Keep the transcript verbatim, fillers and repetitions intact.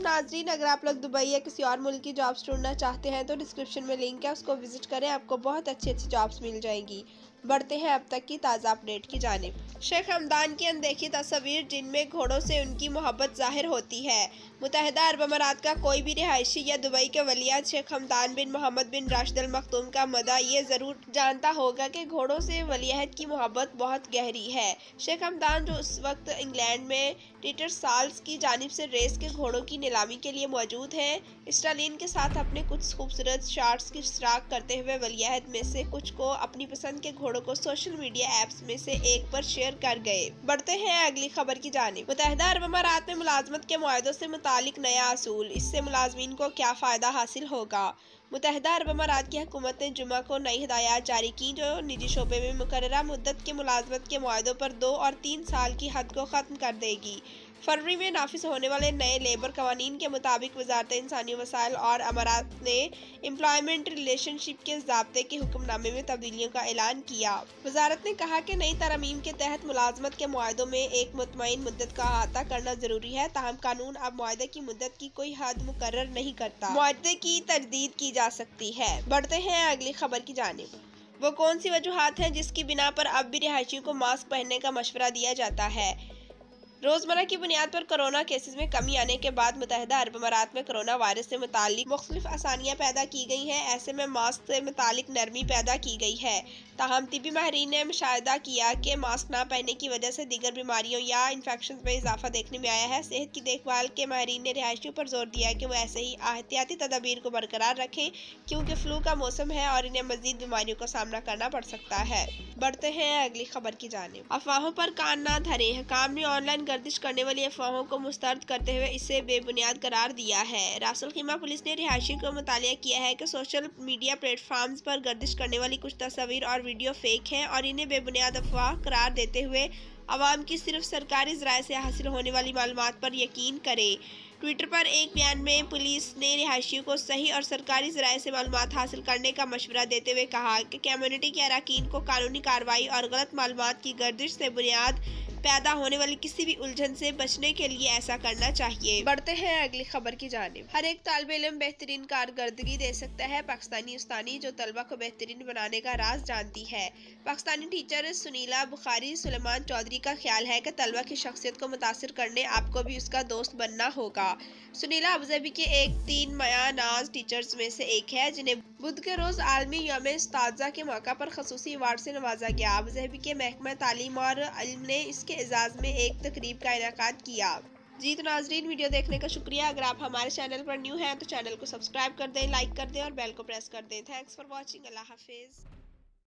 नाजरीन, अगर आप लोग दुबई या किसी और मुल्क की जॉब्स ढूंढना चाहते हैं तो डिस्क्रिप्शन में लिंक है, उसको विजिट करें। आपको बहुत अच्छी अच्छी जॉब्स मिल जाएंगी। बढ़ते हैं अब तक की ताज़ा अपडेट की जानिब। शेख हमदान की अनदेखी तस्वीर जिनमें घोड़ों से उनकी मोहब्बत जाहिर होती है। मुत्तहिदा अरब अमारात का कोई भी रिहायशी या दुबई के वलियात शेख हमदान बिन मोहम्मद बिन राशिद अल मखदूम का मदा ये ज़रूर जानता होगा कि घोड़ों से वलीअहद की मोहब्बत बहुत गहरी है। शेख हमदान जो उस वक्त इंग्लैंड में टीटर साल्स की जानिब से रेस के घोड़ों की नीलामी के लिए मौजूद हैं, स्टालिन के साथ अपने कुछ खूबसूरत शॉट्स की इश्तराक करते हुए वलीअहद में से कुछ को अपनी पसंद के घोड़ों को सोशल मीडिया एप्स में से एक पर शेयर कर गए। बढ़ते हैं अगली खबर की जानिब। मुत्तहिदा अरब अमारात में मुलाजमत के मुआहदों से मुतालिक नया असूल, इससे मुलाजमीन को क्या फ़ायदा हासिल होगा। मुत्तहिदा अरब अमारात की हुकूमत ने जुमा को नई हिदायत जारी की जो निजी शोबे में मुकर्ररा मुद्दत के मुलाजमत के मुआहदों पर दो और तीन साल की हद को ख़त्म कर देगी। फरवरी में नाफिज होने वाले नए लेबर कवानीन के मुताबिक वजारत इंसानी वसाइल और अमारात ने एम्प्लॉयमेंट रिलेशनशिप के ज़ाब्ते के हुक्मनामे में तब्दीलियों का ऐलान किया। वजारत ने कहा कि नई तरमीम के तहत मुलाजमत के मुआहदों में एक मुतमईन मुद्दत का अहाता करना जरूरी है, ताहम कानून अब मुआहदे की मुद्दत की कोई हद मुकर्रर नहीं करता। मुआहदे की तजदीद की जा सकती है। बढ़ते हैं अगली खबर की जानिब। वो कौन सी वजूहात हैं जिसकी बिना पर अब भी रिहायशियों को मास्क पहनने का मशवरा दिया जाता है। रोजमर्रा की बुनियाद पर कोरोना केसेस में कमी आने के बाद मुत्तहिदा अरब अमारात में कोरोना वायरस से मुतालिक मुख्तलिफ आसानियाँ पैदा की गई हैं। ऐसे में मास्क से मुतालिक नरमी पैदा की गई है। ताहम तिबी माहिरीन ने मुशाहिदा किया कि मास्क ना पहनने की वजह से दीगर बीमारियों या इन्फेक्शन में इजाफा देखने में आया है। सेहत की देखभाल के माहिरीन ने रिहायशियों पर जोर दिया है कि वो ऐसे ही एहतियाती तदाबीर को बरकरार रखें, क्योंकि फ्लू का मौसम है और इन्हें मजीद बीमारियों का सामना करना पड़ सकता है। बढ़ते हैं अगली खबर की जानिब। अफवाहों पर कान ना धरें। हकाम ने ऑनलाइन गर्दिश करने वाली अफवाहों को मुस्तरद करते हुए इसे बेबुनियाद करार दिया है। रासल खीमा पुलिस ने रिहायशियों को मुतालिया किया है कि सोशल मीडिया प्लेटफॉर्म्स पर गर्दिश करने वाली कुछ तस्वीर और वीडियो फेक हैं और इन्हें बेबुनियाद अफवाह करार देते हुए आवाम की सिर्फ सरकारी ज़राए से हासिल होने वाली मालूमात पर यकीन करें। ट्विटर पर एक बयान में पुलिस ने रिहायशियों को सही और सरकारी ज़राए से मालूमात हासिल करने का मशवरा देते हुए कहा कि कम्युनिटी के अरकान को कानूनी कार्रवाई और गलत मालूमात की गर्दिश से बुनियाद पैदा होने वाली किसी भी उलझन से बचने के लिए ऐसा करना चाहिए। बढ़ते हैं अगली खबर की जानिब। हर एक तालिब इल्म बेहतरीन कारकर्दगी दे सकता है। पाकिस्तानी उस्तानी जो तलबा को बेहतरीन बनाने का राज जानती है। पाकिस्तानी टीचर सुनीला बुखारी सुलेमान चौधरी का ख्याल है कि तलबा की शख्सियत को मुतासिर करने आपको भी उसका दोस्त बनना होगा। सुनीला अबूधाबी के एक तीन माया नाज टीचर्स में से एक है, जिन्हें बुध के रोज आलमी यौम उस्ताज़ा के मौका पर खसूसी अवार्ड से नवाजा गया। अबूधाबी के महकमा तालीम और इल्म ने इसके एजाज में एक तकरीब का इनेकाद किया। जी तो नाजरीन, वीडियो देखने का शुक्रिया। अगर आप हमारे चैनल पर न्यू हैं तो चैनल को सब्सक्राइब कर दें, लाइक कर दें और बेल को प्रेस कर दें। Thanks for watching. अल्लाह हाफिज़।